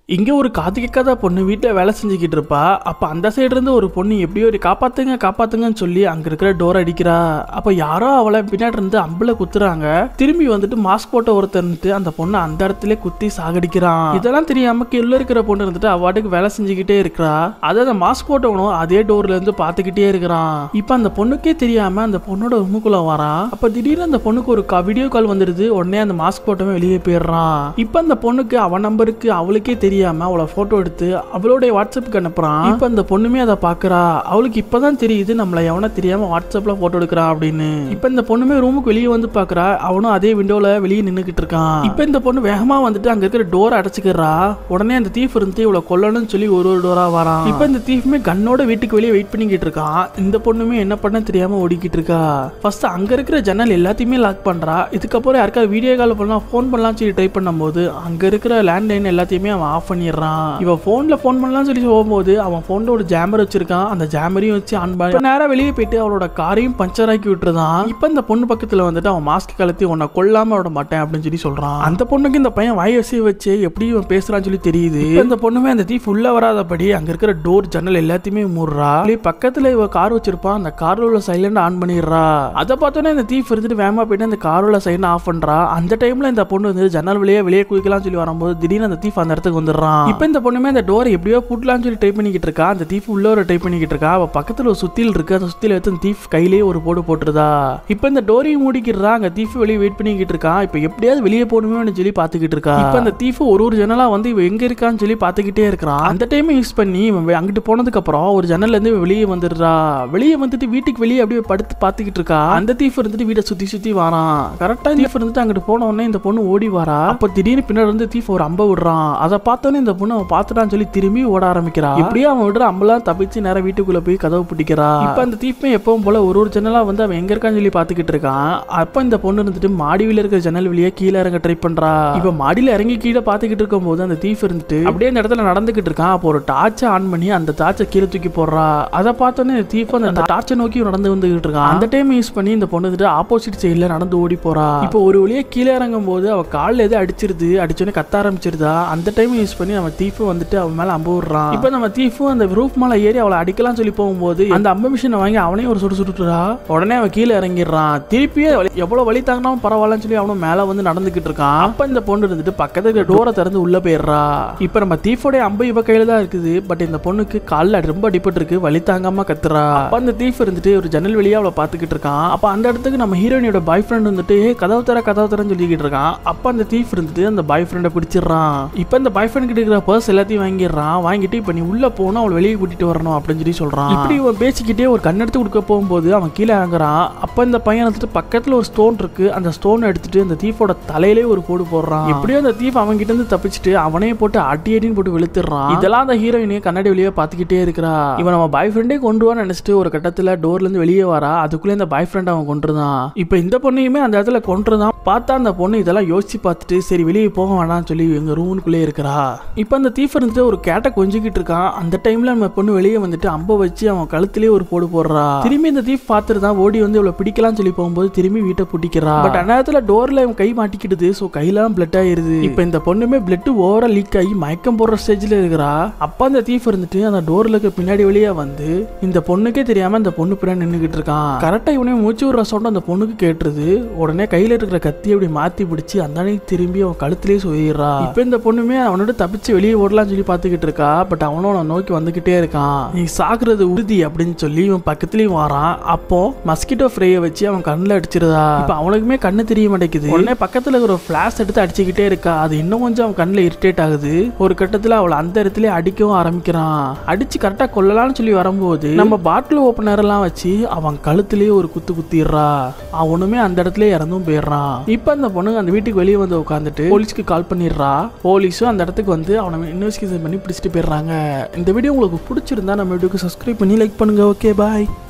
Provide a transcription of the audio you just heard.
இங்கே ஒரு காது கேட்காத பொண்ணு வீட்டில் வேலை செஞ்சுக்கிட்டு இருப்பா. அப்போ அந்த சைடு இருந்து ஒரு பொண்ணு எப்படியோ ஒரு காப்பாத்துங்க காப்பாத்துங்கன்னு சொல்லி அங்கே இருக்கிற டோர் அடிக்கிறா. அப்போ யாரோ அவளை பின்னாடி இருந்து அம்புல குத்துறாங்க. திரும்பி வந்துட்டு மாஸ்க் போட்ட ஒருத்தர் அந்த பொண்ணை அந்த இடத்துல குத்தி சாகடிக்கிறான். இதெல்லாம் தெரியாம கீழே இருக்கிற பொண்ணு இருந்துட்டு அவாட்டுக்கு வேலை செஞ்சுக்கிட்டே இருக்கிறா. அதை அந்த மாஸ்க் போட்டவனும் அதே டோர்ல இருந்து பார்த்துக்கிட்டே இருக்கிறான். இப்போ அந்த பொண்ணுக்கே தெரியாம அந்த பொண்ணோட ரூமுக்குள்ள வரான். அப்போ திடீர்னு அந்த பொண்ணுக்கு ஒரு வீடியோ கால் வந்துடுது. உடனே அந்த மாஸ்க் போட்டவன் வெளியே போயிடுறான். இப்போ அந்த பொண்ணுக்கு அவன் நம்பருக்கு அவளுக்கே தெரியாம அவளை போட்டோ எடுத்து அவளுடைய வாட்ஸ்அப்புக்கு அனுப்புறான். இப்ப அந்த பொண்ணுமே அதை பாக்குறா. அவளுக்கு இப்பதான் தெரியுது நம்மள எவன தெரியாம வாட்ஸ்அப்ல போட்டோ எடுக்கிறான் அப்படின்னு. இப்ப இந்த பொண்ணுமே ரூமுக்கு வெளியே வந்து பாக்குறா. அவனும் அதே விண்டோல வெளியே நின்னுக்கிட்டு இருக்கான். இப்ப இந்த பொண்ணு வேகமா வந்துட்டு அங்க இருக்கிற டோர் அடைச்சுக்கிறா. உடனே அந்த தீஃப் இருந்து இவ்வளவு கொல்லணும்னு சொல்லி ஒரு டோரா வரான். இப்ப இந்த தீஃப்மே கண்ணோட வீட்டுக்கு வெளியே வெயிட் பண்ணிக்கிட்டு இருக்கான். இந்த பொண்ணுமே என்ன பண்ண தெரியாம ஓடிக்கிட்டு இருக்கா. ஃபர்ஸ்ட் அங்க இருக்கிற ஜன்னல் எல்லாத்தையுமே லாக் பண்றா. இதுக்கப்புறம் யாருக்காவது வீடியோ கால் பண்ணலாம் போன் பண்ணலாம் சொல்லி ட்ரை பண்ணும்போது அங்க இருக்கிற லேண்ட்லைன் எல்லாத்தையுமே அவன் ஆஃப் பண்ணிடுறான். இவன் போன்ல போன் பண்ணலாம் சொல்லி போகும்போது அவன் போன்ல ஒரு ஜாமர் வச்சிருக்கான். அந்த ஜாமரையும் வச்சு ஆன் பண்ணி நேரா வெளியே போயிட்டு அவளோட காரையும் பஞ்சர் ஆக்கி விட்டுருதான். இப்ப இந்த பொண்ணு பக்கத்துல வந்துட்டு அவன் மாஸ்க் கலத்தி உன்னை கொல்லாம விட மாட்டேன் அப்படின்னு சொல்லி சொல்றான். அந்த பொண்ணுக்கு இந்த பையன் வாய் வசி வச்சு எப்படி இவன் பேசுறான்னு சொல்லி தெரியுது. இந்த பொண்ணுமே அந்த தீஃப் உள்ள வராதபடி அங்க இருக்கிற டோர் ஜன்னல் எல்லாத்தையுமே மூடுறா. பக்கத்துல இவ கார் வச்சிருப்பான். அந்த கார்ல உள்ள சைலண்ட் ஆன் பண்ணிடுறா. அதை பார்த்தோன்னே இந்த தீஃப் இருந்துட்டு வேகமா போயிட்டு அந்த கார் உள்ள சைலண்ட் ஆஃப் பண்றா. அந்த டைம்ல இந்த பொண்ணு வந்து ஜன்னல் வெளியே குதிக்கலாம் சொல்லி வரும்போது திடீர்னு அந்த தீஃப் அந்த இடத்துக்கு வந்துடுறான். இப்ப இந்த பொண்ணுமே அந்த டோர் எப்படியோ பூட்டலாம்னு சொல்லி ட்ரை பண்ணிக்கிட்டு இருக்கா. அந்த தீஃப் உள்ள ஒரு ட்ரை பண்ணிக்கிட்டு இருக்கா. அவ பக்கத்துல ஒரு சுத்தியில் இருக்கு. அந்த சுத்தியில எடுத்து அந்த தீஃப் கையிலேயே ஒரு போட்டுருதா. இப்ப இந்த டோரையும் மூடிக்கிறா. அங்க தீஃப் வெளியே வெயிட் பண்ணிக்கிட்டு இருக்கான். இப்ப எப்படியாவது வெளியே போகணுமே சொல்லி பாத்துக்கிட்டு இருக்கா. இப்ப அந்த தீஃப் ஒரு ஜன்னலா வந்து இவ எங்க இருக்கான்னு சொல்லி பாத்துக்கிட்டே இருக்கிறான். அந்த டைம் யூஸ் பண்ணி அங்கிட்டு போனதுக்கு அப்புறம் ஒரு ஜன்னல்ல இருந்து வெளியே வந்துடுறா. வெளியே வந்துட்டு வீட்டுக்கு வெளியே அப்படியே படுத்து பாத்துக்கிட்டு இருக்கா. அந்த தீஃப் இருந்துட்டு வீட்டை சுத்தி வரான். கரெக்டா தீஃப் இருந்துட்டு அங்கிட்டு போன உடனே இந்த பொண்ணு ஓடி வரா. அப்ப திடீர்னு பின்னாடி இருந்து தீஃப் ஒரு அம்ப விடுறான். அதை பார்த்தோன்னே இந்த பொண்ணு அவன் பார்த்துட்டான்னு சொல்லி திரும்பி ஓட ஆரம்பிக்கிறா. இப்படியே அவன் விடுற அம்பெல்லாம் தப்பிச்சு நேரம் வீட்டுக்குள்ள போய் கதவு பிடிக்கிறா. இப்ப அந்த தீஃப்மே எப்பவும் போல ஒரு ஜன்னலா வந்து அவன் எங்க இருக்கான்னு சொல்லி பாத்துக்கிட்டு இருக்கான். அப்ப இந்த பொண்ணு இருந்துட்டு மாடியில இருக்கிற ஜன்னல் வெளியே கீழே இறங்க ட்ரை பண்றா. இப்ப மாடியில இறங்கி கீழே பாத்துக்கிட்டு இருக்கும் போது அந்த தீஃப் இருந்துட்டு அப்படியே அந்த இடத்துல நடந்துகிட்டு இருக்கான். அப்போ ஒரு டார்ச்சை ஆன் பண்ணி அந்த டார்ச்சை கீழே தூக்கி போடுறா. அதை பார்த்தோன்னே தீஃப் அந்த டார்ச்சை நோக்கி நடந்து வந்துகிட்டு இருக்கான். அந்த டைம் யூஸ் பண்ணி இந்த பொண்ணு வந்துட்டு ஆப்போசிட் சைட்ல நடந்து ஓடி போறா. இப்போ ஒரு வழியே கீழே இறங்கும் போது அவ காலில் எது அடிச்சிருது. அடிச்சோன்னே கத்த ஆரம்பிச்சிருதா. அந்த டைம் யூஸ் பண்ணி நம்ம தீஃப் வந்துட்டு அவன் மேல அம்பு விடுறான். இப்ப நம்ம தீஃப் அந்த ரூஃப் மேல ஏறி அவளை அடிக்கலாம் சொல்லி போகும்போது அந்த அம்பு மிஷினை வாங்கி அவனையும் ஒரு சுட்டுறா. உடனே அவன் கீழே இறங்கிடுறான். திருப்பியே எவ்வளவு வலி தாங்கினாலும் பரவாயில்லன்னு சொல்லி அவனும் மேல வந்து நடந்துகிட்டு இருக்கான். அப்ப இந்த பொண்ணு இருந்துட்டு பக்கத்துல டோரை திறந்து உள்ள போயிடுறா. இப்ப நம்ம தீஃபோட அம்பு இவ கையில தான் இருக்குது. பட் இந்த பொண்ணுக்கு காலில் ரொம்ப அடிபட்டு இருக்கு. வலி தாங்காம கத்துறா. அப்ப அந்த தீஃப் இருந்துட்டு ஒரு ஜன்னல் வெளியே அவளை பாத்துக்கிட்டு இருக்கான். அப்ப அந்த இடத்துக்கு நம்ம ஹீரோயினோட பாய் ஃப்ரெண்ட் வந்துட்டு கதவு தரன்னு சொல்லிக்கிட்டு இருக்கான். அப்ப அந்த தீஃப் இருந்துட்டு அந்த பாய் ஃப்ரெண்டை பிடிச்சிடறான். இப்ப இந்த பாய் ஃப்ரெண்ட் கிட்ட இருக்கிற பர்ஸ் எல்லாத்தையும் வாங்கிடுறான். வாங்கிட்டு இப்ப நீ உள்ள போனா அவளை வெளியே கூட்டிட்டு வரணும் அப்படின்னு சொல்லி சொல்றான். இப்படி இவன் பேசிக்கிட்டே ஒரு கண்ணெடுத்து கொடுக்க போகும்போது அவன் கீழே இறங்குறான். அப்ப இந்த பையன் வந்துட்டு பக்கத்துல ஒரு ஸ்டோன் இருக்கு. அந்த ஸ்டோன் எடுத்துட்டு அந்த தீஃபோட தலையிலே ஒரு போடு போடுறான். எப்படியோ அந்த தீஃப் அவன் கிட்ட இருந்து தப்பிச்சுட்டு அவனையே போட்டு அடின்னு போட்டு வெளுத்துறான். இதெல்லாம் அந்த ஹீரோயினே கண்ணாடி வெளியே பாத்துக்கிட்டே இருக்கிறா. இவன் நம்ம பாய் ஃப்ரெண்டே கொண்டுவான்னு நினைச்சிட்டு ஒரு கட்டத்துல டோர்ல இருந்து வெளியே வரா. அதுக்குள்ளே இந்த பாய் ஃப்ரெண்ட் அவன் கொண்டுருந்தான். இப்ப இந்த பொண்ணையுமே அந்த இடத்துல கொண்டுருந்தான். பார்த்தா அந்த பொண்ணு இதெல்லாம் யோசிச்சு பார்த்துட்டு சரி வெளியே போக வேணாம்னு சொல்லி எங்க ரூமுக்குள்ளே இருக்கிறா. இப்ப அந்த தீஃப் இருந்துட்டு ஒரு கேட்டை கொஞ்சிக்கிட்டு இருக்கான். அந்த டைம்ல நம்ம பொண்ணு வெளியே வந்துட்டு அம்ப வச்சு அவன் கழுத்திலே ஒரு போடு போடுறா. திரும்பி இந்த தீஃப் பார்த்துட்டு தான் ஓடி வந்து இவ்வளவு பிடிக்கலாம்னு சொல்லி போகும்போது திரும்பி வீட்டை பிடிக்கிறா. பட் அந்த நேரத்துல டோர்ல இவன் கை மாட்டிக்கிடுது. சோ கையெல்லாம் பிளட் ஆயிருது. இப்ப இந்த பொண்ணுமே பிளட் ஓவரா லீக் ஆகி மயக்கம் போடுற ஸ்டேஜ்ல இருக்கிறா. அப்ப அந்த தீஃப் இருந்துட்டு அந்த டோர்ல பின்னாடி வெளியே வந்து இந்த பொண்ணுக்கே தெரியாம அந்த பொண்ணு பின்னாடி நின்னுகிட்டு இருக்கான். கரெக்டா இவனே மூச்சு விடுற சவுண்ட் அந்த பொண்ணுக்கு கேட்டுருது. உடனே கையில இருக்கிற கத்தி அப்படி மாத்தி பிடிச்சி அந்த திரும்பி அவன் கழுத்திலேயே சொல்லிடுறா. இப்ப இந்த பொண்ணுமே அவனோட தப்பிச்சு வெளியே ஓடலாம் சொல்லி பாத்துக்கிட்டு இருக்கா. பட் அவனும் அவனை நோக்கி வந்துகிட்டே இருக்கான். நீ சாகுறது உறுதி அப்படின்னு சொல்லி இவன் பக்கத்துலயும் வரான். அப்போ மஸ்கிட்டோ ஃப்ரையை வச்சு அவன் கண்ணுல அடிச்சிருதா. இப்ப அவனுக்குமே கண்ணு தெரிய மாட்டேங்குது. உடனே பக்கத்துல ஒரு பிளாஷ் எடுத்து அடிச்சுக்கிட்டே இருக்கா. அது இன்னும் கொஞ்சம் அவன் கண்ணுல இரிட்டேட் ஆகுது. ஒரு கட்டத்துல அவளை அந்த இடத்துல அடிக்கவும் ஆரம்பிக்கிறான். அடிச்சு கரெக்டா கொல்லலாம்னு சொல்லி வரும்போது நம்ம பாட்டில் ஓப்பனர் எல்லாம் வச்சு அவன் கழுத்திலேயே ஒரு குத்து குத்திடுறா. அவனுமே அந்த இடத்துல இறந்தும் போயிடுறான். இப்ப அந்த பொண்ணு அந்த வீட்டுக்கு வெளியே வந்து உட்காந்துட்டு போலீஸ்க்கு கால் பண்ணிடுறா. போலீஸும் அந்த இடத்துக்கு வந்து அவனை இன்வெஸ்டிகேஷன் பண்ணி பிடிச்சிட்டு போயிடுறாங்க. இந்த வீடியோ உங்களுக்கு பிடிச்சிருந்தா நம்ம வீடியோக்கு சப்ஸ்கிரைப் பண்ணி லைக் பண்ணுங்க. ஓகே பாய்.